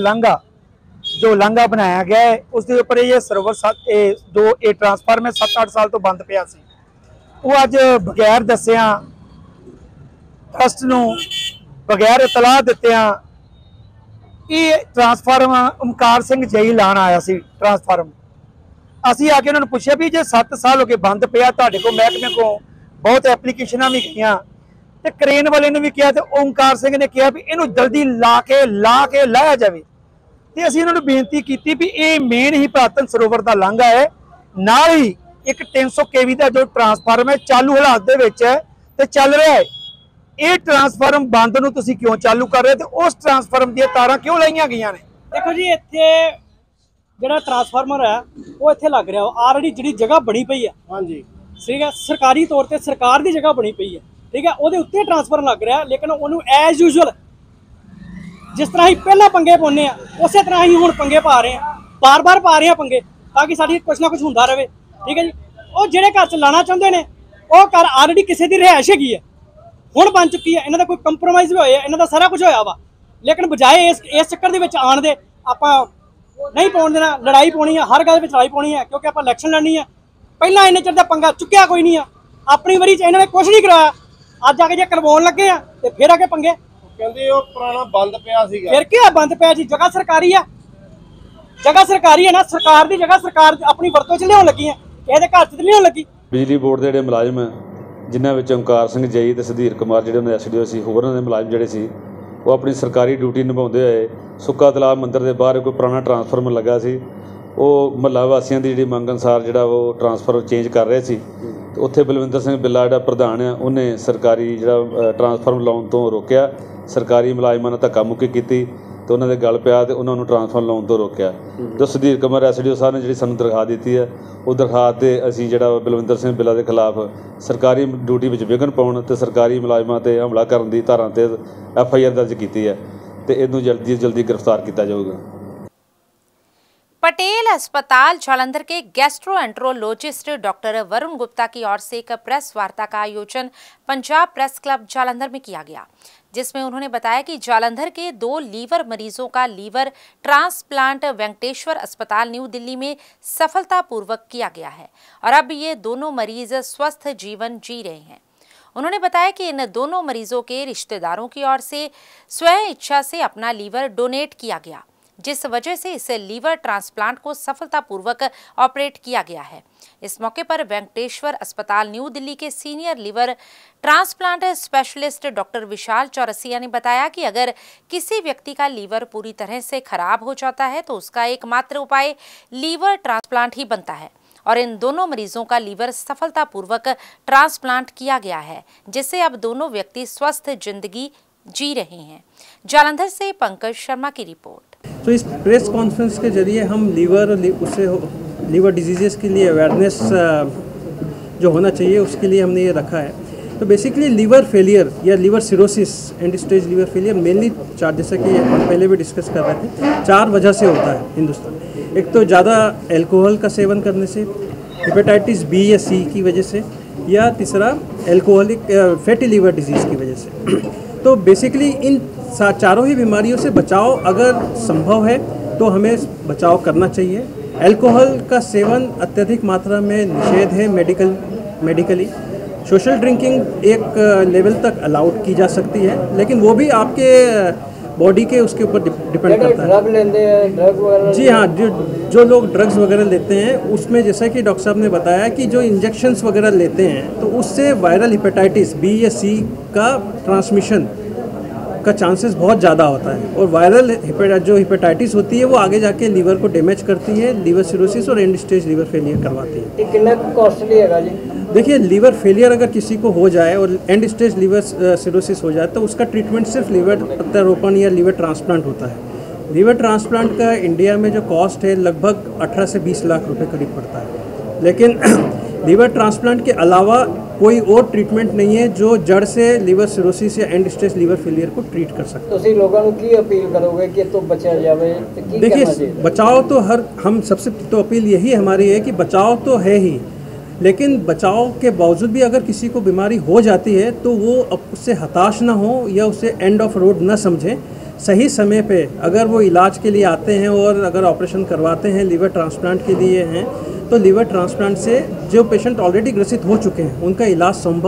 लांघा बनाया गया है, उसके ऊपर ये सरोवर ये ट्रांसफार्मर 7-8 साल तो बंद पिया सी। वो अज बगैर दस्सिया ट्रस्ट नूं बगैर इतलाह दित्तियां ये ट्रांसफार्मर ओमकार सिंह जेई लाण आया सी ट्रांसफार्मर। असी आके उन्होंने पूछा भी जो 7 साल हो गए बंद पिया, तुहाडे को महकमे को बहुत एप्लीकेशनां भी गईयां ते क्रेन वाले ने भी किया, तो ओमकार सिंह ने कहा भी इनू जल्दी ला के लाया जाए। ਤੇ ਅਸੀਂ ਇਹਨਾਂ ਨੂੰ ਬੇਨਤੀ ਕੀਤੀ ਵੀ ਇਹ ਮੇਨ ਹੀ ਪੁਰਾਤਨ ਸਰੋਵਰ ਦਾ ਲਾਂਘਾ ਹੈ, ਨਾਲ ਹੀ ਇੱਕ 300 kV ਦਾ ਜੋ ਟਰਾਂਸਫਾਰਮ ਹੈ ਚਾਲੂ ਹਾਲਾਤ ਦੇ ਵਿੱਚ ਹੈ ਤੇ ਚੱਲ ਰਿਹਾ ਹੈ। ਇਹ ਟਰਾਂਸਫਾਰਮ ਬੰਦ ਨੂੰ ਤੁਸੀਂ ਕਿਉਂ ਚਾਲੂ ਕਰ ਰਹੇ ਤੇ ਉਸ ਟਰਾਂਸਫਾਰਮ ਦੀਆਂ ਤਾਰਾਂ ਕਿਉਂ ਲਾਈਆਂ ਗਈਆਂ ਨੇ? देखो जी, इत्थे ਜਿਹੜਾ ट्रांसफार्मर है वो इत्थे लग रहा ऑलरेडी जिहड़ी जगह बनी पई है। हाँ जी, ठीक है, सरकारी तौर पर सरकार की जगह बनी पई है, ठीक है, ਉਹਦੇ ਉੱਤੇ ट्रांसफार्मर लग रहा, लेकिन ਉਹਨੂੰ एज यूजुअल जिस तरह ही पहला पंगे पाने उस तरह ही हुण पंगे पा रहे हैं, बार बार पा रहे हैं पंगे, ताकि साडी कुछ ना कुछ होंदा रहे। ठीक है जी, वो ਜਿਹੜੇ घर च लाना चाहते हैं वो घर ऑलरेडी किसी की रिहाइश हैगी है, हुण बन चुकी है, इन्हां दा कोई कंप्रोमाइज़ भी होया, इन्हां दा सारा कुछ होया वा, लेकिन बजाए इस चक्कर दे विच आण दे आपां नहीं पाउण देना, लड़ाई पाउणी है, हर गल विच लड़ाई पाउणी है, क्योंकि आपां इलैक्शन लड़नी है। पहलां इन्ने चिर दा पंगा चुक्या कोई नहीं है, अपनी वरी च इन्हां ने कुछ नहीं कराया, अज आके जे करवाउण लगे आ ते फिर आके पंगे ਕਹਿੰਦੇ ਉਹ ਪੁਰਾਣਾ ਬੰਦ ਪਿਆ ਸੀਗਾ। फिर क्या बंद पिया जी? जगह सरकारी है, जगह सरकारी है ना, सरकार की जगह सरकार अपनी वरतों च लियाउण लगी है, किसी दे घर च ते लियाउण लगी। बिजली बोर्ड के ਜਿਹੜੇ ਮੁਲਾਜ਼ਮ ਜਿਨ੍ਹਾਂ ਵਿੱਚ ਓਮਕਾਰ ਸਿੰਘ ਜਈ ਤੇ ਸੁਧੀਰ ਕੁਮਾਰ ਜਿਹੜੇ ਉਹਨਾਂ ਦੇ ਐਸਡੀਓ ਸੀ, ਹੋਰਾਂ ਦੇ ਮੁਲਾਜ਼ਮ ਜਿਹੜੇ ਸੀ ਉਹ ਆਪਣੀ ਸਰਕਾਰੀ ਡਿਊਟੀ ਨਿਭਾਉਂਦੇ ਹੋਏ ਸੁੱਕਾ ਤਲਾਬ ਮੰਦਿਰ ਦੇ ਬਾਹਰ ਕੋਈ ਪੁਰਾਣਾ ਟਰਾਂਸਫਾਰਮਰ ਲੱਗਾ ਸੀ, ਉਹ ਮਹੱਲਾ ਵਾਸੀਆਂ ਦੀ ਜਿਹੜੀ ਮੰਗ ਅਨੁਸਾਰ ਜਿਹੜਾ ਉਹ ਟਰਾਂਸਫਰ ਚੇਂਜ ਕਰ ਰਹੇ ਸੀ। ਤੇ ਉੱਥੇ ਬਲਵਿੰਦਰ ਸਿੰਘ ਬਿੱਲਾ ਜਿਹੜਾ ਪ੍ਰਧਾਨ ਆ ਉਹਨੇ ਸਰਕਾਰੀ ਜਿਹੜਾ ਟਰਾਂਸਫਾਰਮਰ ਲਾਉਣ ਤੋਂ ਰੋਕਿਆ, ਸਰਕਾਰੀ ਮੁਲਾਜ਼ਮਾਂ ਨਾਲ ਧੱਕਾ ਮੁੱਕੀ ਕੀਤੀ ਤੇ ਉਹਨਾਂ ਦੇ ਗਲ ਪਿਆ ਤੇ ਉਹਨਾਂ ਨੂੰ ਟਰਾਂਸਫਾਰਮਰ ਲਾਉਣ ਤੋਂ ਰੋਕਿਆ। ਜੋ ਸੁਧੀਰ ਕੁਮਾਰ ਐਸਡੀਓ ਸਾਹਿਬ ਨੇ ਜਿਹੜੀ ਸਾਨੂੰ ਦਰਖਾਸਤ ਦਿੱਤੀ ਹੈ ਉਹ ਦਰਖਾਸਤ 'ਤੇ ਅਸੀਂ ਜਿਹੜਾ ਬਲਵਿੰਦਰ ਸਿੰਘ ਬਿੱਲਾ ਦੇ ਖਿਲਾਫ ਸਰਕਾਰੀ ਡਿਊਟੀ ਵਿੱਚ ਵਿਘਨ ਪਾਉਣ ਤੇ ਸਰਕਾਰੀ ਮੁਲਾਜ਼ਮਾਂ 'ਤੇ ਹਮਲਾ ਕਰਨ ਦੀ ਧਾਰਾ 'ਤੇ FIR ਦਰਜ ਕੀਤੀ ਹੈ ਤੇ ਇਹਨੂੰ ਜਲਦੀ ਤੋਂ ਜਲਦੀ ਗ੍ਰਿਫਤਾਰ ਕੀਤਾ ਜਾਊਗਾ। पटेल अस्पताल जालंधर के गैस्ट्रोएंट्रोलॉजिस्ट डॉक्टर वरुण गुप्ता की ओर से एक प्रेस वार्ता का आयोजन पंजाब प्रेस क्लब जालंधर में किया गया, जिसमें उन्होंने बताया कि जालंधर के 2 लीवर मरीजों का लीवर ट्रांसप्लांट वेंकटेश्वर अस्पताल न्यू दिल्ली में सफलतापूर्वक किया गया है और अब ये दोनों मरीज स्वस्थ जीवन जी रहे हैं। उन्होंने बताया कि इन दोनों मरीजों के रिश्तेदारों की ओर से स्वयं इच्छा से अपना लीवर डोनेट किया गया, जिस वजह से इस लीवर ट्रांसप्लांट को सफलतापूर्वक ऑपरेट किया गया है। इस मौके पर वेंकटेश्वर अस्पताल न्यू दिल्ली के senior liver transplant specialist doctor Vishal Chaurasia ने बताया कि अगर किसी व्यक्ति का लीवर पूरी तरह से खराब हो जाता है तो उसका एकमात्र उपाय लीवर ट्रांसप्लांट ही बनता है और इन दोनों मरीजों का लीवर सफलतापूर्वक ट्रांसप्लांट किया गया है, जिससे अब दोनों व्यक्ति स्वस्थ जिंदगी जी रहे हैं। जालंधर से पंकज शर्मा की रिपोर्ट। तो इस प्रेस कॉन्फ्रेंस के जरिए हम लीवर डिजीज़ के लिए अवेयरनेस जो होना चाहिए उसके लिए हमने ये रखा है। तो बेसिकली लीवर फेलियर या liver cirrhosis, end stage liver failure mainly 4, जैसा कि हम पहले भी डिस्कस कर रहे थे, 4 वजह से होता है हिंदुस्तान। एक तो ज़्यादा अल्कोहल का सेवन करने से, हेपेटाइटिस बी या सी की वजह से, या तीसरा अल्कोहलिक फैटी लीवर डिजीज़ की वजह से। तो बेसिकली इन चारों ही बीमारियों से बचाव अगर संभव है तो हमें बचाव करना चाहिए। अल्कोहल का सेवन अत्यधिक मात्रा में निषेध है मेडिकली। सोशल ड्रिंकिंग एक लेवल तक अलाउड की जा सकती है, लेकिन वो भी आपके बॉडी के उसके ऊपर डिपेंड करता है। ड्रग लेते हैं, ड्रग वगैरह? जी हाँ, जो लोग ड्रग्स वगैरह लेते हैं उसमें जैसा कि डॉक्टर साहब ने बताया कि जो इंजेक्शन्स वगैरह लेते हैं तो उससे वायरल हेपेटाइटिस बी या सी का ट्रांसमिशन का चांसेस बहुत ज़्यादा होता है, और वायरल जो हेपेटाइटिस होती है वो आगे जाके लीवर को डैमेज करती है, लीवर सिरोसिस और एंड स्टेज लीवर फेलियर करवाती है। ये कितना कॉस्टली है जी? देखिए, लीवर फेलियर अगर किसी को हो जाए और एंड स्टेज लीवर सिरोसिस हो जाए तो उसका ट्रीटमेंट सिर्फ लीवर प्रत्यारोपण या लीवर ट्रांसप्लांट होता है। लीवर ट्रांसप्लांट का इंडिया में जो कॉस्ट है लगभग 18 से 20 लाख रुपए करीब पड़ता है, लेकिन लीवर ट्रांसप्लांट के अलावा कोई और ट्रीटमेंट नहीं है जो जड़ से लीवर सिरोसिस या एंड स्टेज लीवर फेलियर को ट्रीट कर सकता है। ਤੁਸੀਂ ਲੋਕਾਂ ਨੂੰ ਕੀ अपील करोगे कि तो बचा जाए? देखिए, बचाव तो हम सबसे तो अपील यही हमारी है कि बचाव तो है ही, लेकिन बचाव के बावजूद भी अगर किसी को बीमारी हो जाती है तो वो उससे हताश ना हो या उसे एंड ऑफ रोड ना समझें। सही समय पे अगर वो इलाज के लिए आते हैं और अगर ऑपरेशन करवाते हैं, लीवर ट्रांसप्लांट के लिए हैं, तो लीवर ट्रांसप्लांट से जो पेशेंट ऑलरेडी ग्रसित हो चुके हैं उनका इलाज संभव है।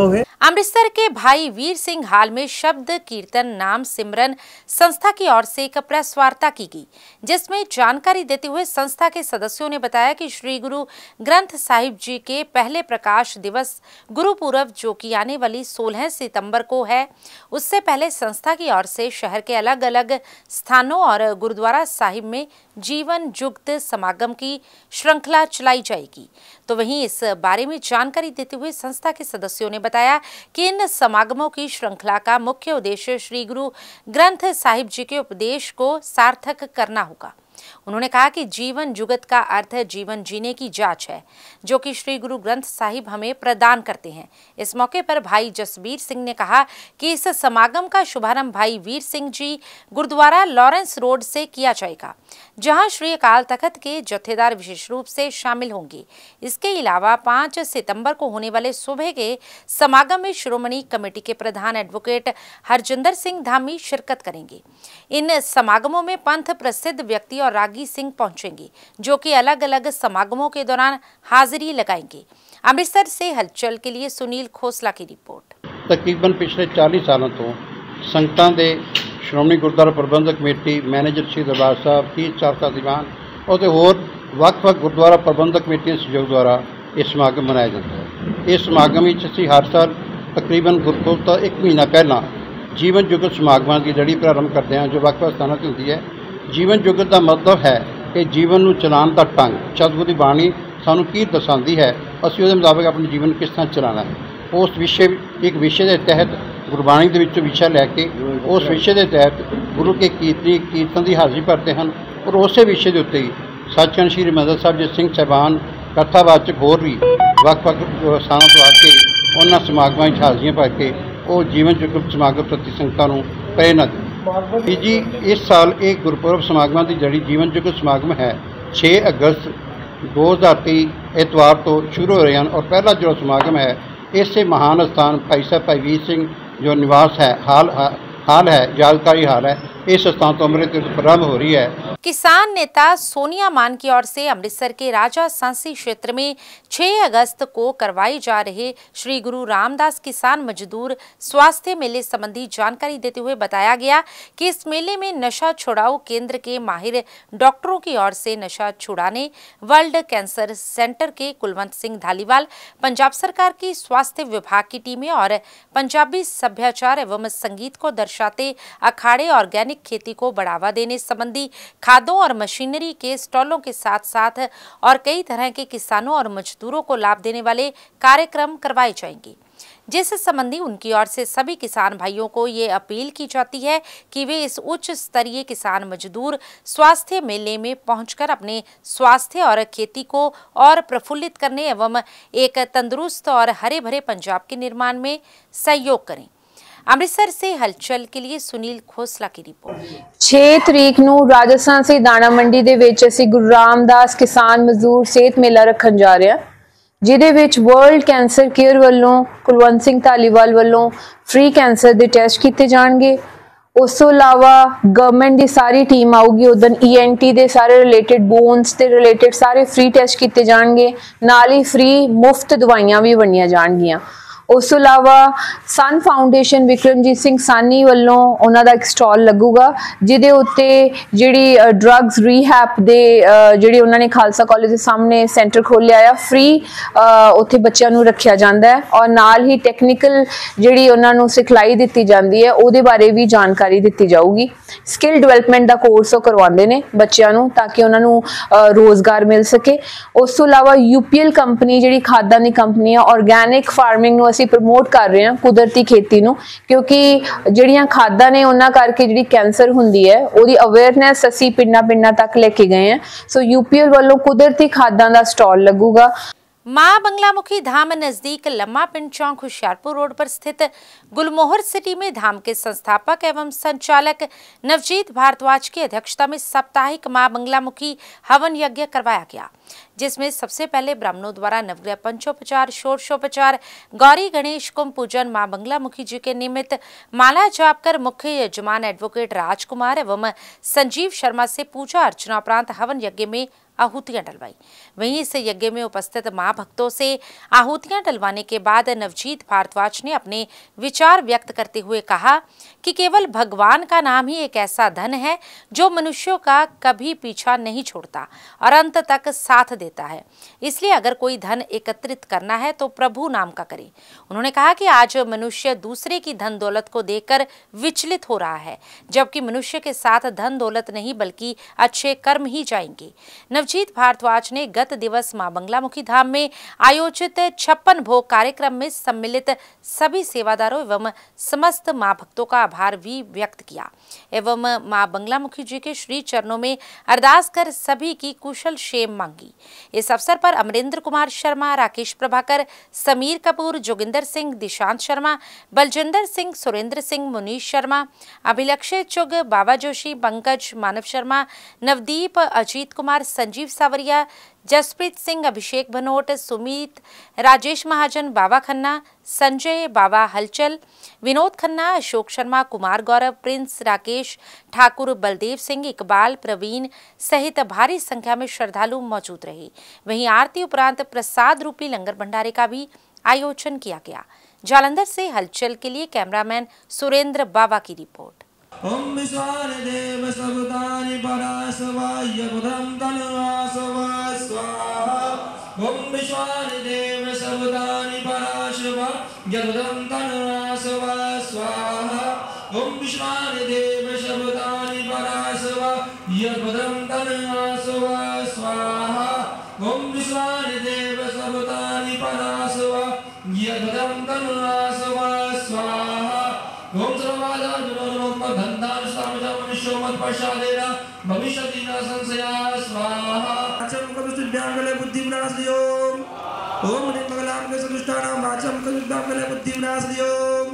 अमृतसर के भाई वीर सिंह हाल में शब्द कीर्तन नाम सिमरन संस्था की ओर से एक प्रेस वार्ता की गई, जिसमें जानकारी देते हुए संस्था के सदस्यों ने बताया कि श्री गुरु ग्रंथ साहिब जी के पहले प्रकाश दिवस गुरु पूर्व जो कि आने वाली 16 सितंबर को है, उससे पहले संस्था की ओर से शहर के अलग अलग स्थानों और गुरुद्वारा साहिब में जीवन जुगत समागम की श्रृंखला चलाई जाएगी। तो वहीं इस बारे में जानकारी देते हुए संस्था के सदस्यों ने बताया कि इन समागमों की श्रृंखला का मुख्य उद्देश्य श्री गुरु ग्रंथ साहिब जी के उपदेश को सार्थक करना होगा। उन्होंने कहा कि जीवन जुगत का अर्थ जीवन जीने की जांच है, जो कि श्री गुरु ग्रंथ साहिब हमें प्रदान करते हैं। इस मौके पर भाई जसबीर सिंह ने कहा कि इस समागम का शुभारंभ भाई वीर सिंह जी गुरुद्वारा लॉरेंस रोड से किया जाएगा, जहां श्री अकाल तख्त के जत्थेदार विशेष रूप से शामिल होंगे। इसके अलावा 5 सितंबर को होने वाले सुबह के समागम में श्रोमणी कमेटी के प्रधान एडवोकेट हरजिंदर सिंह धामी शिरकत करेंगे। इन समागमों में पंथ प्रसिद्ध व्यक्ति और रागी सिंह पहुंचेंगे, जो कि अलग अलग समागमों के दौरान हाजिरी लगाएंगे। अमृतसर से हलचल के लिए सुनील खोसला की रिपोर्ट। तकरीबन पिछले 40 सालों तो संगतां दे श्रोमणी गुरुद्वारा प्रबंधक कमेटी मैनेजर श्री दरबार साहब पीर चारका दीवान और होर ਵੱਖ-ਵੱਖ गुरुद्वारा प्रबंधक कमेटियों सहयोग द्वारा यह समागम मनाया जाता है। इस समागम में असीं हर साल तकरीबन गुरपुरब तो 1 महीना पहला जीवन जुगत समागमां की लड़ी प्रारंभ करते हैं, जो ਵੱਖ-ਵੱਖ स्थानों से होती है। जीवन जुगत का मतलब है कि जीवन ਨੂੰ ਚਲਾਉਣ ਦਾ ਢੰਗ ਸਤਿਗੁਰੂ ਦੀ ਬਾਣੀ ਸਾਨੂੰ ਕੀ ਦਰਸਾਉਂਦੀ ਹੈ, ਅਸੀਂ ਉਹਦੇ ਮੁਤਾਬਕ ਆਪਣੇ ਜੀਵਨ ਕਿਸ ਤਰ੍ਹਾਂ ਚਲਾਉਣਾ ਹੈ। ਉਸ ਵਿਸ਼ੇ ਇੱਕ ਵਿਸ਼ੇ ਦੇ ਤਹਿਤ ਗੁਰਬਾਣੀ ਦੇ ਵਿੱਚੋਂ ਵਿਸ਼ਾ ਲੈ ਕੇ ਉਸ ਵਿਸ਼ੇ ਦੇ ਤਹਿਤ ਗੁਰੂ ਕੇ ਕੀਰਤਨ ਦੀ ਹਾਜ਼ਰੀ ਭਰਦੇ ਹਨ ਔਰ ਉਸੇ ਵਿਸ਼ੇ ਦੇ ਉੱਤੇ ਹੀ ਸੱਚਖੰਡ ਸ੍ਰੀ ਹਰਿਮੰਦਰ ਸਾਹਿਬ ਜੀ ਸਿੰਘ ਸਾਹਿਬਾਨ ਕਥਾਵਾਚਕ ਹੋਰ ਵੀ ਵੱਖ-ਵੱਖ ਸਥਾਨਾਂ ਤੋਂ ਆ ਕੇ ਉਹਨਾਂ ਸਮਾਗਮਾਂ ਵਿੱਚ ਹਾਜ਼ਰੀਆਂ ਭਰ ਕੇ ਉਹ ਜੀवन जुगत समागम प्रति संगतां ਨੂੰ प्रेरणा दें। जी इस साल एक गुरपुरब समागमां की जड़ी जीवन जुगत समागम है 6 अगस्त 2023 एतवार तो शुरू हो रहे हैं और पहला जो समागम है इससे महान स्थान भाई साहब भाई वीर सिंह जो निवास है हाल है यादगारी हाल है, इस स्थान तो अमृत प्रारंभ हो रही है। किसान नेता सोनिया मान की ओर से अमृतसर के राजा सांसी क्षेत्र में 6 अगस्त को करवाए जा रहे श्री गुरु रामदास किसान मजदूर स्वास्थ्य मेले संबंधी जानकारी देते हुए बताया गया कि इस मेले में नशा छुड़ाऊ केंद्र के माहिर डॉक्टरों की ओर से नशा छुड़ाने वर्ल्ड कैंसर सेंटर के कुलवंत सिंह धालीवाल, पंजाब सरकार की स्वास्थ्य विभाग की टीमें और पंजाबी सभ्याचार एवं संगीत को दर्शाते अखाड़े ऑर्गेनिक खेती को बढ़ावा देने संबंधी खादों और मशीनरी के स्टॉलों के साथ साथ और कई तरह के किसानों और मजदूरों को लाभ देने वाले कार्यक्रम करवाए जाएंगे, जिस संबंधी उनकी ओर से सभी किसान भाइयों को ये अपील की जाती है कि वे इस उच्च स्तरीय किसान मजदूर स्वास्थ्य मेले में पहुंचकर अपने स्वास्थ्य और खेती को और प्रफुल्लित करने एवं एक तंदुरुस्त और हरे भरे पंजाब के निर्माण में सहयोग करें। अमृतसर से हलचल के लिए सुनील खोसला की रिपोर्ट। 6 तरीक ਨੂੰ ਰਾਜਸਥਾਨ ਸੇ ਦਾਣਾ ਮੰਡੀ ਦੇ ਵਿੱਚ ਅਸੀਂ ਗੁਰੂ ਰਾਮਦਾਸ ਕਿਸਾਨ ਮਜ਼ਦੂਰ ਸਿਹਤ ਮੇਲਾ ਰੱਖਣ ਜਾ ਰਹੇ ਹਾਂ, ਜਿਹਦੇ ਵਿੱਚ ਵਰਲਡ ਕੈਂਸਰ ਕੇਅਰ ਵੱਲੋਂ ਕੁਲਵੰਤ ਸਿੰਘ ਧਾਲੀਵਾਲ ਵੱਲੋਂ ਫ੍ਰੀ ਕੈਂਸਰ ਦੇ ਟੈਸਟ ਕੀਤੇ ਜਾਣਗੇ। ਉਸ ਤੋਂ ਇਲਾਵਾ ਗਵਰਨਮੈਂਟ ਦੀ ਸਾਰੀ ਟੀਮ ਆਊਗੀ, ਉਦੋਂ ENT ਦੇ ਸਾਰੇ ਰਿਲੇਟਡ ਬੋਨਸ ਦੇ ਰਿਲੇਟਡ ਸਾਰੇ ਫ੍ਰੀ ਟੈਸਟ ਕੀਤੇ ਜਾਣਗੇ, ਨਾਲ ਹੀ ਫ੍ਰੀ ਮੁਫਤ ਦਵਾਈਆਂ ਵੀ ਵੰਡੀਆਂ ਜਾਣਗੀਆਂ। ਉਸ ਤੋਂ ਇਲਾਵਾ ਸਨ ਫਾਊਂਡੇਸ਼ਨ ਵਿਕਰਮਜੀਤ ਸਿੰਘ ਸਾਨੀ ਵੱਲੋਂ ਉਹਨਾਂ ਦਾ ਇੱਕ ਸਟਾਲ ਲੱਗੂਗਾ, ਜਿਹਦੇ ਉੱਤੇ ਜਿਹੜੀ ਡਰੱਗਸ ਰੀਹੈਬ ਦੇ ਜਿਹੜੀ ਉਹਨਾਂ ਨੇ ਖਾਲਸਾ ਕਾਲਜ ਦੇ ਸਾਹਮਣੇ ਸੈਂਟਰ ਖੋਲ੍ਹਿਆ ਆ, ਫ੍ਰੀ ਉੱਥੇ ਬੱਚਿਆਂ ਨੂੰ ਰੱਖਿਆ ਜਾਂਦਾ ਹੈ ਔਰ ਨਾਲ ਹੀ ਟੈਕਨੀਕਲ ਜਿਹੜੀ ਉਹਨਾਂ ਨੂੰ ਸਿਖਲਾਈ ਦਿੱਤੀ ਜਾਂਦੀ ਹੈ ਉਹਦੇ ਬਾਰੇ ਵੀ ਜਾਣਕਾਰੀ ਦਿੱਤੀ ਜਾਊਗੀ। ਸਕਿੱਲ ਡਿਵੈਲਪਮੈਂਟ ਦਾ ਕੋਰਸ ਉਹ ਕਰਵਾਉਂਦੇ ਨੇ ਬੱਚਿਆਂ ਨੂੰ ਤਾਂ ਕਿ ਉਹਨਾਂ ਨੂੰ ਰੋਜ਼ਗਾਰ ਮਿਲ ਸਕੇ। ਉਸ ਤੋਂ ਇਲਾਵਾ UPL ਕੰਪਨੀ ਜਿਹੜੀ ਖਾਦਾਂ ਦੀ ਕੰਪਨੀ ਆ, ਆਰਗੈਨਿਕ ਫਾਰਮਿੰਗ ਨੂੰ ਅਸੀਂ ਪ੍ਰਮੋਟ ਕਰ ਰਹੇ ਹਾਂ, ਕੁਦਰਤੀ ਖੇਤੀ ਨੂੰ, ਕਿਉਂਕਿ ਜਿਹੜੀਆਂ ਖਾਦਾਂ ਨੇ ਉਹਨਾਂ ਕਰਕੇ ਜਿਹੜੀ ਕੈਂਸਰ ਹੁੰਦੀ ਹੈ ਉਹਦੀ ਅਵੇਅਰਨੈਸ ਅਸੀਂ ਪਿੰਡਾਂ ਤੱਕ ਲੈ ਕੇ ਗਏ ਹਾਂ। ਸੋ UPL ਵੱਲੋਂ ਕੁਦਰਤੀ ਖਾਦਾਂ ਦਾ ਸਟਾਲ ਲੱਗੂਗਾ। मां बंगलामुखी धाम नजदीक लम्मा पिंड चौक होशियारपुर रोड पर स्थित गुलमोहर सिटी में धाम के संस्थापक एवं संचालक नवजीत भारद्वाज की अध्यक्षता में साप्ताहिक मां बंगलामुखी हवन यज्ञ करवाया गया, जिसमें सबसे पहले ब्राह्मणों द्वारा नवग्रह पंचोपचार, षोडशोपचार, गौरी गणेश कुंभ पूजन, मां बंगलामुखी जी के निमित्त माला जाप कर मुख्य यजमान एडवोकेट राजकुमार एवं संजीव शर्मा से पूजा अर्चना उपरांत हवन यज्ञ में आहुतियां डलवाई। वहीं इस यज्ञ में उपस्थित मां भक्तों से आहुतियां डलवाने के बाद नवजीत भारद्वाज ने अपने विचार व्यक्त करते हुए कहा कि केवल भगवान का नाम ही एक ऐसा धन है जो मनुष्यों का कभी पीछा नहीं छोड़ता और अंत तक साथ देता है। इसलिए अगर कोई धन एकत्रित करना है तो प्रभु नाम का करे। उन्होंने कहा कि आज मनुष्य दूसरे की धन दौलत को देखकर विचलित हो रहा है, जबकि मनुष्य के साथ धन दौलत नहीं बल्कि अच्छे कर्म ही जाएंगे। नवजीत भारद्वाज ने गत दिवस मां बंगलामुखी धाम में आयोजित 56 भोग कार्यक्रम में सम्मिलित सभी सेवादारों एवं समस्त मां भक्तों का आभार भी व्यक्त किया एवं मां बंगलामुखी जी के श्री चरणों में अरदास कर सभी की कुशल क्षेम मांगी। इस अवसर पर अमरेंद्र कुमार शर्मा, राकेश प्रभाकर, समीर कपूर, जोगिंदर सिंह, दिशांत शर्मा, बलजिंदर सिंह, सुरेंद्र सिंह, मुनीश शर्मा, अभिलक्षय चुग, बाबा जोशी, पंकज, मानव शर्मा, नवदीप, अजीत कुमार, संजीव सावरिया, जसप्रीत सिंह, अभिषेक भनोट, सुमित, राजेश महाजन, बाबा खन्ना, संजय, बाबा हलचल, विनोद खन्ना, अशोक शर्मा, कुमार गौरव, प्रिंस, राकेश ठाकुर, बलदेव सिंह, इकबाल, प्रवीण सहित भारी संख्या में श्रद्धालु मौजूद रहे। वहीं आरती उपरांत प्रसाद रूपी लंगर भंडारे का भी आयोजन किया गया। जालंधर से हलचल के लिए कैमरामैन सुरेंद्र बाबा की रिपोर्ट। ओम विश्वादेव सबुदानि परासवाय बुधं तनुवासवा स्वाहा। ओम विश्वादेव सबुदानि परासवाय बुधं तनुवासवा स्वाहा। ओम विश्वादेव सबुदानि परासवाय बुधं तनुवासवा स्वाहा। ओम विश्वादेव सबुदानि परासवाय बुधं तनुवासवा स्वाहा। ओम धन्दानुष्ठामनुष्योमत्पश्चादेन भविष्यति न संशयः स्वाहा। वाचमकविष्टुभ्याङ्गले बुद्धिविनाशयोम्। ओम ह्रीं सदुष्टानां वाचमकविष्टुभ्याङ्गले बुद्धिविनाशयोम्।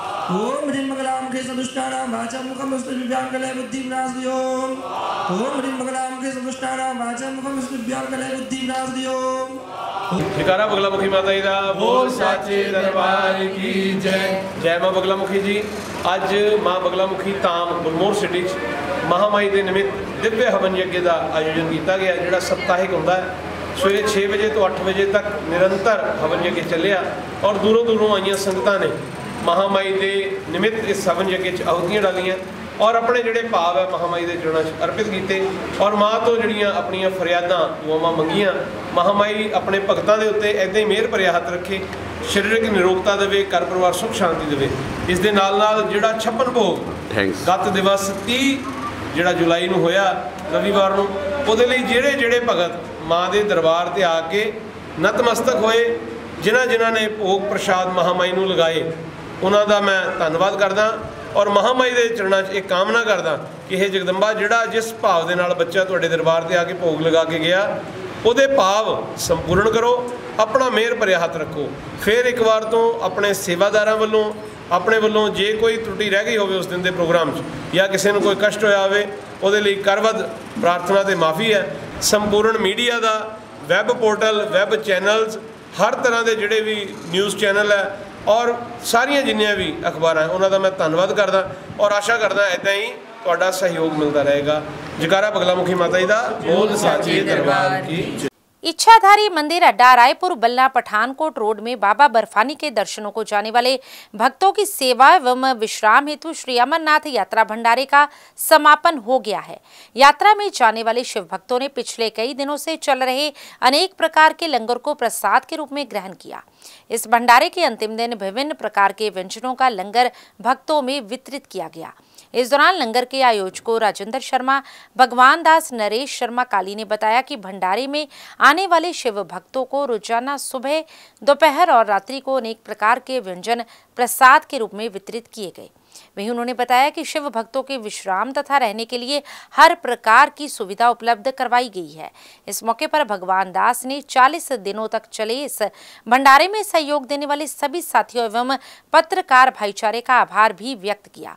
ओम ह्रीं सदुष्टानां वाचमकविष्टुभ्याङ्गले बुद्धिविनाशयोम्। ओम ह्रीं सदुष्टानां वाचमकविष्टुभ्याङ्गले बुद्धिविनाशयोम्। जयकारा बगलामुखी माता जी का बोल साचे दरबार की जय। जय मां बगलामुखी जी। ਅੱਜ ਮਾਂ ਬਗਲਾਮੁਖੀ ਧਾਮ ਗੁਰਮੋਹਰ ਸਿਟੀ 'ਚ ਮਹਾਮਾਈ ਦੇ ਨਿਮਿਤ ਦਿਵਯ ਹਵਨ ਯੱਗ ਦਾ ਆਯੋਜਨ ਕੀਤਾ ਗਿਆ, ਜਿਹੜਾ ਸਪਤਾਹਿਕ ਹੁੰਦਾ ਹੈ। ਸਵੇਰੇ 6 ਵਜੇ ਤੋਂ 8 ਵਜੇ ਤੱਕ ਨਿਰੰਤਰ ਹਵਨ ਯੱਗ ਚੱਲਿਆ ਔਰ ਦੂਰੋਂ ਦੂਰੋਂ ਆਈਆਂ ਸੰਗਤਾਂ ਨੇ ਮਹਾਮਾਈ ਦੇ ਨਿਮਿਤ ਇਸ ਹਵਨ ਯੱਗ 'ਚ ਆਹੁਤੀਆਂ ਡਾਲੀਆਂ ਔਰ ਆਪਣੇ ਜਿਹੜੇ ਭਾਵ ਹੈ ਮਹਾਮਾਈ ਦੇ ਚਰਨਾਂ 'ਚ ਅਰਪਿਤ ਕੀਤੇ ਔਰ ਮਾਂ ਤੋਂ ਜਿਹੜੀਆਂ ਆਪਣੀਆਂ ਫਰਿਆਦਾਂ ਦੁਆਵਾਂ ਮੰਗੀਆਂ। ਮਹਾਮਾਈ ਆਪਣੇ ਭਗਤਾਂ ਦੇ ਉੱਤੇ ਇੱਦਾਂ ਹੀ ਮਿਹਰ ਭਰਿਆ ਹੱਥ ਰੱਖੇ, ਸਰੀਰਕ ਨਿਰੋਗਤਾ ਦੇਵੇ, ਘਰ ਪਰਿਵਾਰ ਸੁਖ ਸ਼ਾਂਤੀ ਦੇਵੇ। ਇਸ ਦੇ ਨਾਲ ਨਾਲ ਜਿਹੜਾ 56 ਭੋਗ ਗਤ ਦਿਵਸ 30 ਜਿਹੜਾ ਜੁਲਾਈ ਨੂੰ ਹੋਇਆ ਰਵੀਵਾਰ ਨੂੰ, ਉਹਦੇ ਲਈ ਜਿਹੜੇ ਜਿਹੜੇ ਭਗਤ ਮਾਂ ਦੇ ਦਰਬਾਰ ਤੇ ਆ ਕੇ ਨਤਮਸਤਕ ਹੋਏ, ਜਿਨ੍ਹਾਂ ਨੇ ਭੋਗ ਪ੍ਰਸ਼ਾਦ ਮਹਾਮਾਈ ਨੂੰ ਲਗਾਏ, ਉਹਨਾਂ ਦਾ ਮੈਂ ਧੰਨਵਾਦ ਕਰਦਾ ਔਰ ਮਹਾਮਾਈ ਦੇ ਚਰਨਾਂ 'ਚ ਇੱਕ ਕਾਮਨਾ ਕਰਦਾ ਕਿ ਇਹ ਜਗਦੰਬਾ ਜਿਹੜਾ ਜਿਸ ਭਾਵ ਦੇ ਨਾਲ ਬੱਚਾ ਤੁਹਾਡੇ ਦਰਬਾਰ ਤੇ ਆ ਕੇ ਭੋਗ ਲਗਾ ਕੇ ਗਿਆ, ਉਹਦੇ ਭਾਵ ਸੰਪੂਰਨ ਕਰੋ, ਆਪਣਾ ਮਿਹਰ ਭਰਿਆ ਹੱਥ ਰੱਖੋ। ਫਿਰ ਇੱਕ ਵਾਰ ਤੋਂ ਆਪਣੇ ਸੇਵਾਦਾਰਾਂ ਵੱਲੋਂ ਆਪਣੇ ਵੱਲੋਂ ਜੇ ਕੋਈ त्रुटि ਰਹਿ ਗਈ ਹੋਵੇ ਉਸ ਦਿਨ ਦੇ ਪ੍ਰੋਗਰਾਮ 'ਚ ਜਾਂ ਕਿਸੇ ਨੂੰ ਕੋਈ ਕਸ਼ਟ ਹੋਇਆ ਹੋਵੇ, ਉਹਦੇ ਲਈ ਕਰਵਦ ਪ੍ਰਾਰਥਨਾ ਤੇ ਮਾਫੀ ਹੈ। ਸੰਪੂਰਨ ਮੀਡੀਆ ਦਾ ਵੈਬ ਪੋਰਟਲ, ਵੈਬ ਚੈਨਲਸ, ਹਰ ਤਰ੍ਹਾਂ ਦੇ ਜਿਹੜੇ ਵੀ ਨਿਊਜ਼ ਚੈਨਲ ਹੈ ਔਰ ਸਾਰੀਆਂ ਜਿੰਨੀਆਂ ਵੀ ਅਖਬਾਰਾਂ ਹੈ, ਉਹਨਾਂ ਦਾ ਮੈਂ ਧੰਨਵਾਦ ਕਰਦਾ ਔਰ ਆਸ਼ਾ ਕਰਦਾ ਇੱਦਾਂ ਹੀ ਤੁਹਾਡਾ ਸਹਿਯੋਗ ਮਿਲਦਾ रहेगा। जयकारा बगलामुखी माता जी दा बोल साचे दरबार की। इच्छाधारी मंदिर अड्डा रायपुर बल्ला पठानकोट रोड में बाबा बर्फानी के दर्शनों को जाने वाले भक्तों की सेवा एवं विश्राम हेतु श्री अमरनाथ यात्रा भंडारे का समापन हो गया है। यात्रा में जाने वाले शिव भक्तों ने पिछले कई दिनों से चल रहे अनेक प्रकार के लंगर को प्रसाद के रूप में ग्रहण किया। इस भंडारे के अंतिम दिन विभिन्न प्रकार के व्यंजनों का लंगर भक्तों में वितरित किया गया। इस दौरान लंगर के आयोजकों राजेंद्र शर्मा, भगवान दास, नरेश शर्मा काली ने बताया कि भंडारे में आने वाले शिव भक्तों को रोजाना सुबह, दोपहर और रात्रि को अनेक प्रकार के व्यंजन प्रसाद के रूप में वितरित किए गए। वहीं उन्होंने बताया कि शिव भक्तों के विश्राम तथा रहने के लिए हर प्रकार की सुविधा उपलब्ध करवाई गई है। इस मौके पर भगवान दास ने 40 दिनों तक चले इस भंडारे में सहयोग देने वाले सभी साथियों एवं पत्रकार भाईचारे का आभार भी व्यक्त किया।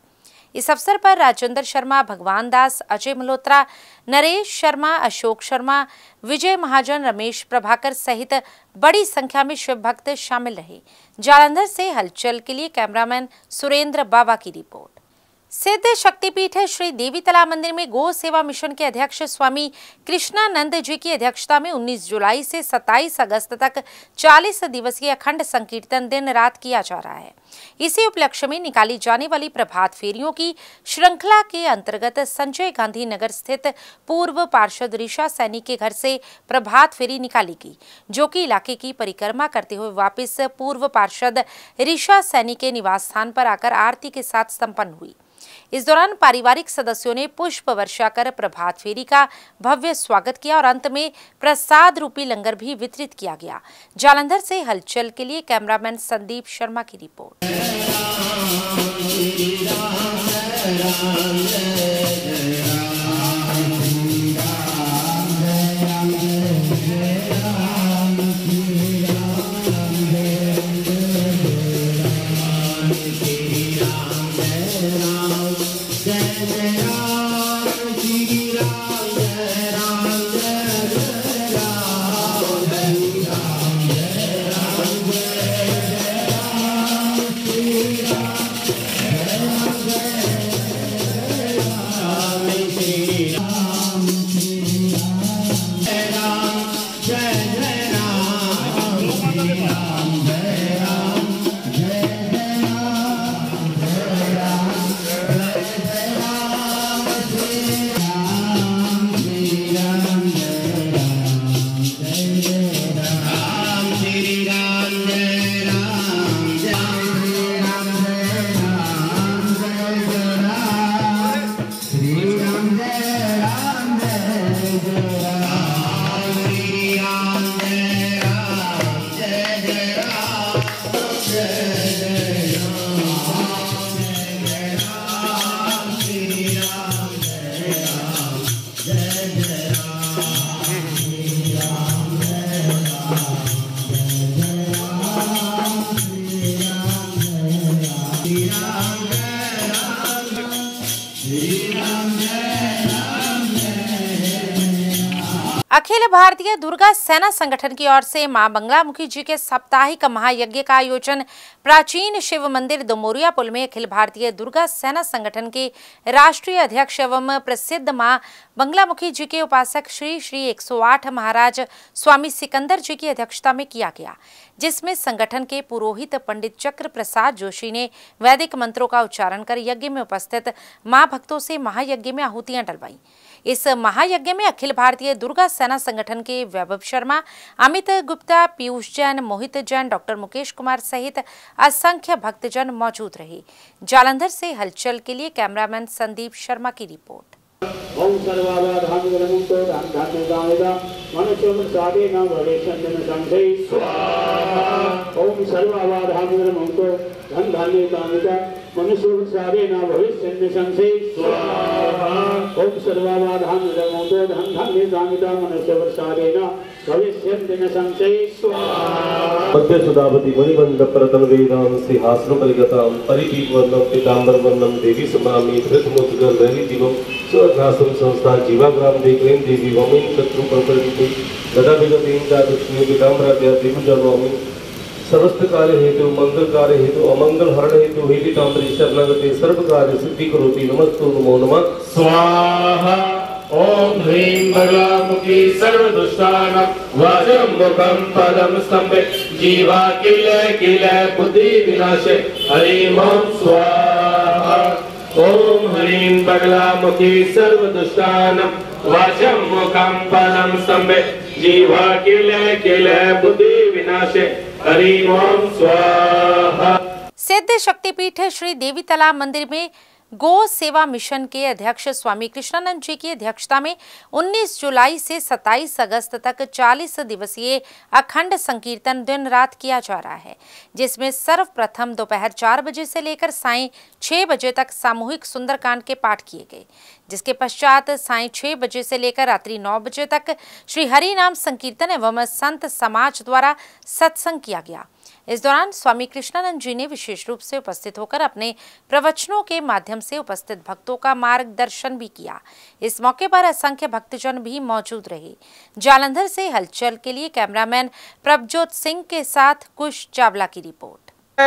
इस अवसर पर राजेंद्र शर्मा, भगवान दास, अजय मल्होत्रा, नरेश शर्मा, अशोक शर्मा, विजय महाजन, रमेश प्रभाकर सहित बड़ी संख्या में शिव भक्त शामिल रहे। जालंधर से हलचल के लिए कैमरामैन सुरेंद्र बाबा की रिपोर्ट। सिद्ध शक्तिपीठ श्री देवी तालाब मंदिर में गौ सेवा मिशन के अध्यक्ष स्वामी कृष्णानंद जी की अध्यक्षता में 19 जुलाई से 27 अगस्त तक 40 दिवसीय अखंड संकीर्तन दिन रात किया जा रहा है। इसी उपलक्ष्य में निकाली जाने वाली प्रभात फेरियों की श्रृंखला के अंतर्गत संजय गांधी नगर स्थित पूर्व पार्षद ऋषा सैनी के घर से प्रभात फेरी निकाली गई, जो कि इलाके की परिक्रमा करते हुए वापस पूर्व पार्षद ऋषा सैनी के निवास स्थान पर आकर आरती के साथ संपन्न हुई। इस दौरान पारिवारिक सदस्यों ने पुष्प वर्षा कर प्रभात फेरी का भव्य स्वागत किया और अंत में प्रसाद रूपी लंगर भी वितरित किया गया। जालंधर से हलचल के लिए कैमरामैन संदीप शर्मा की रिपोर्ट। अखिल भारतीय दुर्गा सेना संगठन की ओर से मां बंगलामुखी जी के साप्ताहिक महायज्ञ का आयोजन प्राचीन शिव मंदिर दोमोरिया पुल में अखिल भारतीय दुर्गा सेना संगठन के राष्ट्रीय अध्यक्ष एवं प्रसिद्ध मां बंगलामुखी जी के उपासक श्री श्री 108 महाराज स्वामी सिकंदर जी की अध्यक्षता में किया गया, जिसमें संगठन के पुरोहित पंडित चक्र प्रसाद जोशी ने वैदिक मंत्रों का उच्चारण कर यज्ञ में उपस्थित मां भक्तों से महायज्ञ में आहुतियां डलवाई। इस महायज्ञ में अखिल भारतीय दुर्गा सेना संगठन के वैभव शर्मा, अमित गुप्ता, पीयूष जैन, मोहित जैन, डॉक्टर मुकेश कुमार सहित असंख्य भक्तजन मौजूद रहे। जालंधर से हलचल के लिए कैमरामैन संदीप शर्मा की रिपोर्ट। ओम सर्वाधामुतो धान्यदायदा मनुष्यमसादेन भवेशन्देन संशय स्वाहा। ओम सर्वाधामुतो धान्यदायदा मनुष्यमसादेन भवेशन्देन संशय स्वाहा। ओम सर्वाधामुतो धान्यदायदा मनुष्यमसादेन भवेशन्देन संशय स्वाहा। मध्य सुधावती मणिबंध परतम वेदां सिंहासन परिगतां परिपीत वर्णम पीतांबर वर्णम देवी समामि धृतमुद्गल रवि दिवम स्वग्रासम संस्था जीवाग्राम देवीं देवी वमिन शत्रु प्रपरिति गदा विगतीं दादुष्णी पीतांबराद्या देवी जन्मोमि समस्त कार्य हेतु मंगल कार्य हेतु अमंगल हरण हेतु हे पीतांबरी शरणागते सर्व कार्य सिद्धि करोति नमस्तु नमो नमः स्वाहा। ओम ह्रीं बगलामुखी सर्वदुष्टानां वाचं मुखं पदं स्तंभे जीवा किल किल बुद्धि विनाशे हरिं ओम स्वाहा। ओम ह्रीं बगलामुखी सर्वदुष्टानां वाचं मुखं पदं स्तंभे जीवा किल किल बुद्धि विनाशे हरिं ओम स्वाहा। सिद्ध शक्तिपीठ श्री देवी तालाब मंदिर में गौ सेवा मिशन के अध्यक्ष स्वामी कृष्णानंद जी की अध्यक्षता में 19 जुलाई से 27 अगस्त तक 40 दिवसीय अखंड संकीर्तन दिन रात किया जा रहा है, जिसमें सर्वप्रथम दोपहर 4 बजे से लेकर सायं 6 बजे तक सामूहिक सुंदरकांड के पाठ किए गए, जिसके पश्चात सायं 6 बजे से लेकर रात्रि 9 बजे तक श्री हरि नाम संकीर्तन एवं संत समाज द्वारा सत्संग किया गया। इस दौरान स्वामी कृष्णानंद जी ने विशेष रूप से उपस्थित होकर अपने प्रवचनों के माध्यम से उपस्थित भक्तों का मार्गदर्शन भी किया। इस मौके पर असंख्य भक्तजन भी मौजूद रहे। जालंधर से हलचल के लिए कैमरामैन प्रभजोत सिंह के साथ कुश चावला की रिपोर्ट।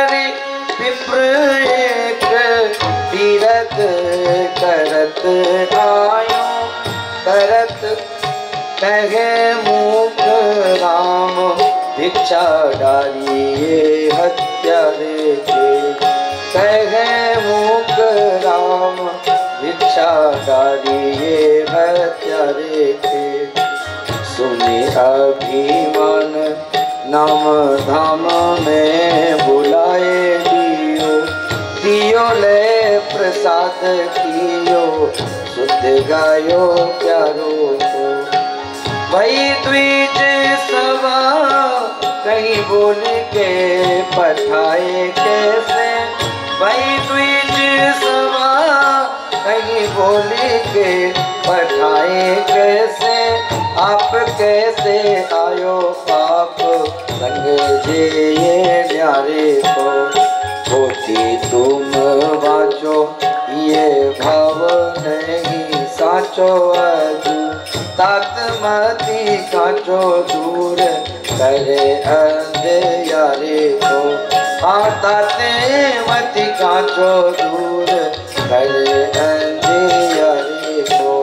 तीरथ करत आयो करत कहे मुख राम भिक्षा डालिए हत्यारे के कहे मुख राम भिक्षा डालिए हत्यारे के सुने अभिमान नाम धाम में बुलाए दियो ले प्रसाद कियो शुद्ध गायो प्यारो को वही द्विज सवा कहीं बोल के पठाए कैसे वही द्विज सवा कहीं बोल के पठाए कैसे आप कैसे आयो पाप संग जे ये न्यारे को होती तुम बाचो ये भाव नहीं साचो अजू तातमती काचो दूर करे अंधयारे को हाँ ताते मती काचो दूर करे अंधयारे को।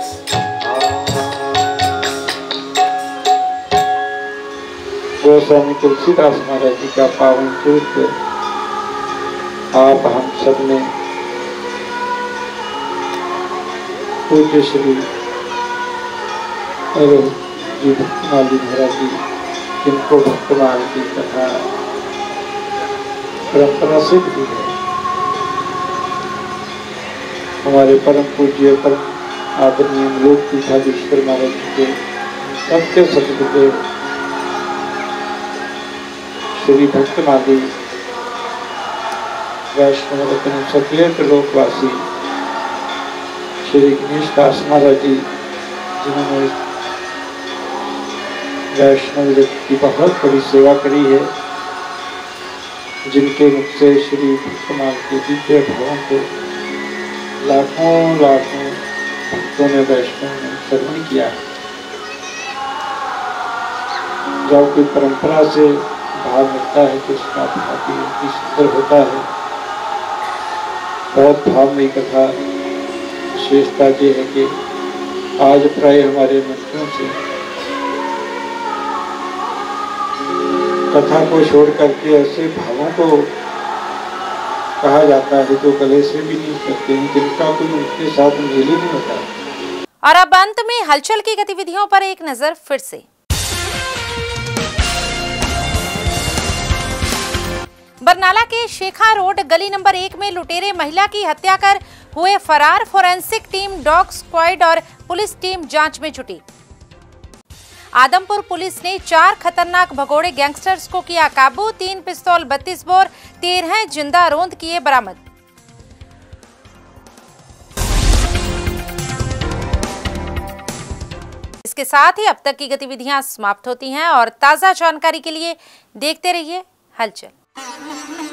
गोस्वामी तुलसीदास महाराज जी का पावन चरित्र आप हम सब ने पूज्य श्री जी भक्तमाल जी महाराज जी जिनको भक्तमाल की कथा परंपरा सिद्ध भी है। हमारे परम पूज्य परम आदरणीय लोक पीठाधीश्वर महाराज जी के सत्य सतगुरुदेव श्री भक्तमाली वैष्णव रत्न सचेत लोकवासी श्री गणेश दास महाराज जी जिन्होंने वैष्णव जगत की बहुत बड़ी सेवा करी है, जिनके मुख से श्री भक्तमाल के दिव्य भावों को लाखों लाखों भक्तों ने वैष्णव ने श्रवण किया है। जब कोई परंपरा से भाव मिलता है तो उसका भाव भी सुंदर होता है। बहुत भावमयी कथा विशेषता ये है कि आज प्राय हमारे मंत्रों से कथा को छोड़ करके ऐसे भावों को कहा जाता है जो गले से भी नहीं करते हैं, जिनका कोई उनके साथ मेल ही नहीं होता। और अब अंत में हलचल की गतिविधियों पर एक नजर फिर से। बरनाला के शेखा रोड गली नंबर 1 में लुटेरे महिला की हत्या कर हुए फरार। फोरेंसिक टीम, डॉग स्क्वाड और पुलिस टीम जांच में जुटी। आदमपुर पुलिस ने 4 खतरनाक भगोड़े गैंगस्टर्स को किया काबू। 3 पिस्तौल, 32 बोर, 13 जिंदा रोंद किए बरामद। इसके साथ ही अब तक की गतिविधियां समाप्त होती हैं और ताजा जानकारी के लिए देखते रहिए हलचल।